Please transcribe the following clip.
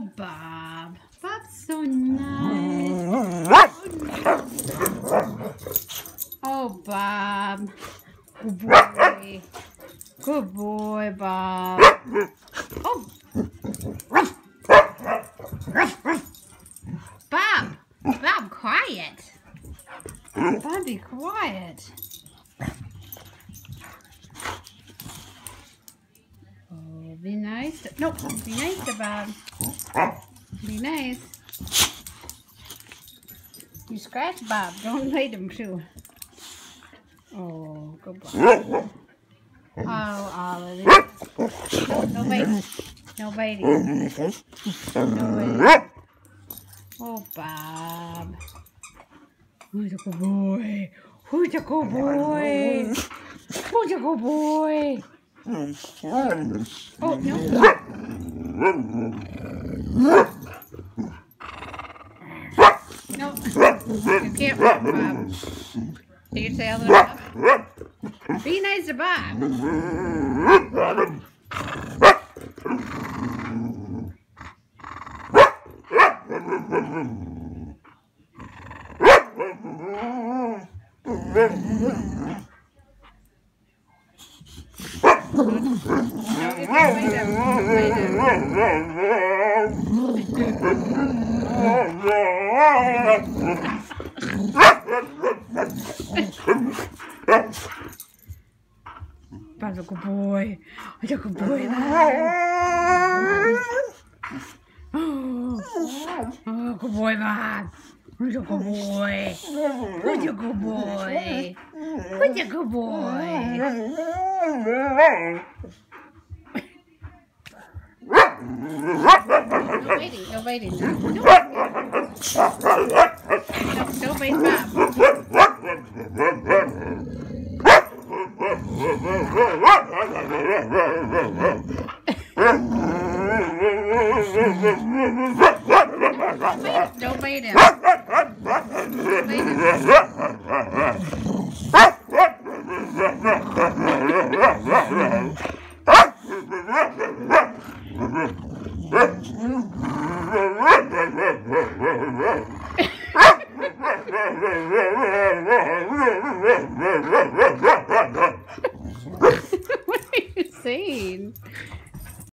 Oh, Bob. Bob's so nice. Oh, Bob. Good boy. Good boy, Bob. Oh. Bob. Bob, quiet. Bob, be quiet. Oh, be nice. Nope. Be nice to Bob. Be nice. You scratch Bob. Don't bite him too. Oh, good boy. Oh, Olive. No biting. No biting. No biting. Oh, Bob. Who's a good boy? Who's a good boy? Who's a good boy? Oh, no. No. You can't run, Bob. Take your tail up. Be nice to Bob. Bob's a good boy. He's a good boy. Oh, good boy, Bob. Who's a good boy? Who's a good boy? Who's a good boy? No waiting, no waiting. No wait, Bob. Don't bite him. Don't bite him.